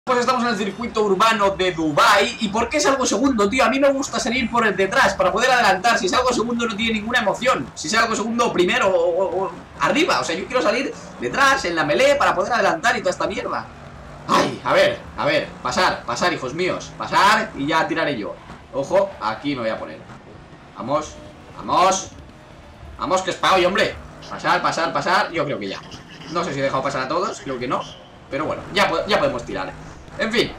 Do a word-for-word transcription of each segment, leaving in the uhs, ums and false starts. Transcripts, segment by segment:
Pues estamos en el circuito urbano de Dubai. ¿Y por qué salgo segundo, tío? A mí me gusta salir por el detrás para poder adelantar. Si salgo segundo no tiene ninguna emoción. Si salgo segundo primero o, o, o arriba. O sea, yo quiero salir detrás, en la melee, para poder adelantar y toda esta mierda. Ay, a ver, a ver, pasar, pasar, hijos míos. Pasar y ya tiraré yo. Ojo, aquí me voy a poner. Vamos, vamos. Vamos, que es para hoy, hombre. Pasar, pasar, pasar. Yo creo que ya. No sé si he dejado pasar a todos, creo que no. Pero bueno, ya, ya podemos tirar. En fin,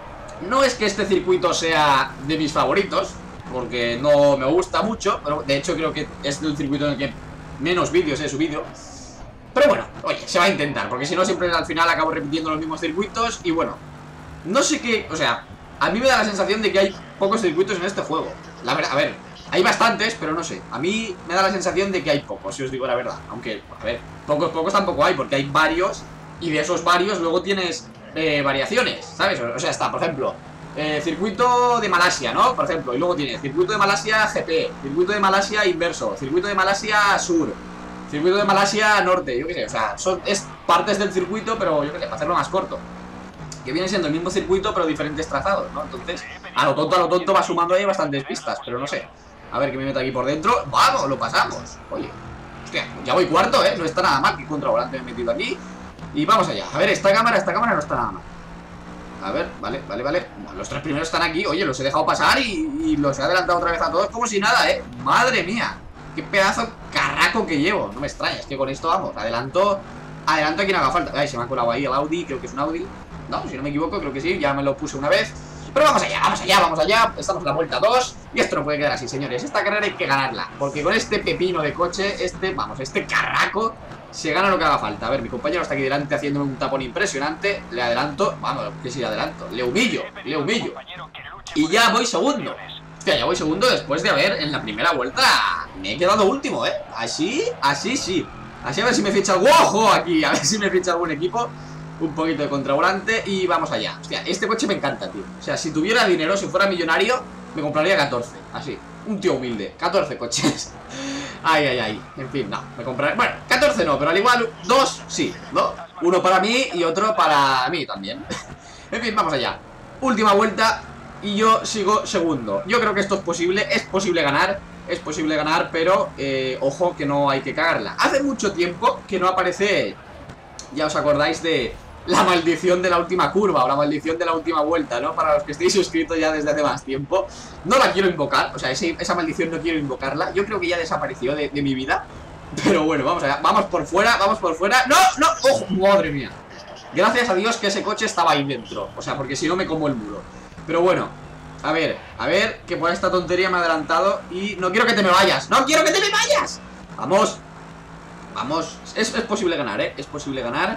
no es que este circuito sea de mis favoritos, porque no me gusta mucho, pero de hecho creo que es el circuito en el que menos vídeos he subido. Pero bueno, oye, se va a intentar, porque si no siempre al final acabo repitiendo los mismos circuitos. Y bueno, no sé qué, o sea, a mí me da la sensación de que hay pocos circuitos en este juego. La verdad, a ver, hay bastantes, pero no sé, a mí me da la sensación de que hay pocos, si os digo la verdad. Aunque, a ver, pocos, pocos tampoco hay, porque hay varios. Y de esos varios luego tienes eh, variaciones, ¿sabes? O sea, está, por ejemplo, eh, circuito de Malasia, ¿no? Por ejemplo, y luego tienes circuito de Malasia G P, circuito de Malasia inverso, circuito de Malasia sur, circuito de Malasia norte, yo qué sé. O sea, son, es partes del circuito, pero yo qué sé, para hacerlo más corto. Que viene siendo el mismo circuito, pero diferentes trazados, ¿no? Entonces, a lo tonto, a lo tonto va sumando ahí bastantes pistas, pero no sé. A ver, que me meto aquí por dentro. ¡Vamos! Lo pasamos. Oye, hostia, ya voy cuarto, ¿eh? No está nada mal. Que contravolante me he metido aquí. Y vamos allá. A ver, esta cámara, esta cámara no está nada mal. A ver, vale, vale, vale. Los tres primeros están aquí. Oye, los he dejado pasar y, y los he adelantado otra vez a todos como si nada, ¿eh? Madre mía. Qué pedazo carraco que llevo. No me extraña, es que con esto vamos. Adelanto, adelanto a quien haga falta. Ay, se me ha colado ahí el Audi. Creo que es un Audi. No, si no me equivoco, creo que sí. Ya me lo puse una vez. Pero vamos allá, vamos allá, vamos allá. Estamos en la vuelta dos. Y esto no puede quedar así, señores. Esta carrera hay que ganarla. Porque con este pepino de coche, este, vamos, este carraco, se gana lo que haga falta. A ver, mi compañero está aquí delante haciendo un tapón impresionante. Le adelanto, vamos, que si le adelanto. Le humillo, le humillo. Y ya voy segundo. Hostia, ya voy segundo después de haber en la primera vuelta me he quedado último, ¿eh? Así, así sí. Así a ver si me ficha algún ojo aquí. A ver si me ficha algún equipo. Un poquito de contravolante y vamos allá. Hostia, este coche me encanta, tío. O sea, si tuviera dinero, si fuera millonario, me compraría catorce, así, un tío humilde. catorce coches. Ay, ay, ay. En fin, no, me compraré, bueno, catorce no, pero al igual dos sí, ¿no? Uno para mí y otro para mí también. En fin, vamos allá. Última vuelta y yo sigo segundo. Yo creo que esto es posible, es posible ganar. Es posible ganar, pero eh, ojo que no hay que cagarla. Hace mucho tiempo que no aparece, ya os acordáis de la maldición de la última curva o la maldición de la última vuelta, ¿no? Para los que estéis suscritos ya desde hace más tiempo. No la quiero invocar, o sea, ese, esa maldición no quiero invocarla. Yo creo que ya desapareció de, de mi vida. Pero bueno, vamos allá, vamos por fuera, vamos por fuera. ¡No, no! ¡Ojo! ¡Madre mía! Gracias a Dios que ese coche estaba ahí dentro. O sea, porque si no me como el muro. Pero bueno, a ver, a ver, que por esta tontería me ha adelantado. Y no quiero que te me vayas, ¡no quiero que te me vayas! Vamos, vamos, es, es posible ganar, ¿eh? Es posible ganar.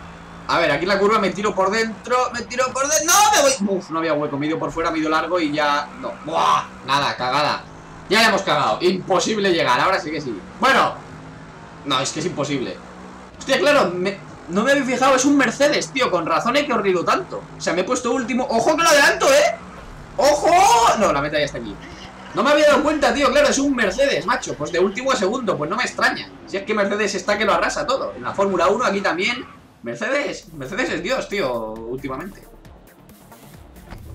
A ver, aquí en la curva me tiro por dentro. Me tiro por dentro. ¡No! Me voy. Uf, no había hueco. Me dio por fuera, me dio largo y ya. No. ¡Buah! Nada, cagada. Ya la hemos cagado. Imposible llegar. Ahora sí que sí. Bueno. No, es que es imposible. Hostia, claro. Me... No me había fijado. Es un Mercedes, tío. Con razón he corrido tanto. O sea, me he puesto último. ¡Ojo que lo adelanto, eh! ¡Ojo! No, la meta ya está aquí. No me había dado cuenta, tío. Claro, es un Mercedes, macho. Pues de último a segundo. Pues no me extraña. Si es que Mercedes está que lo arrasa todo. En la Fórmula uno aquí también. Mercedes, Mercedes es Dios, tío, últimamente.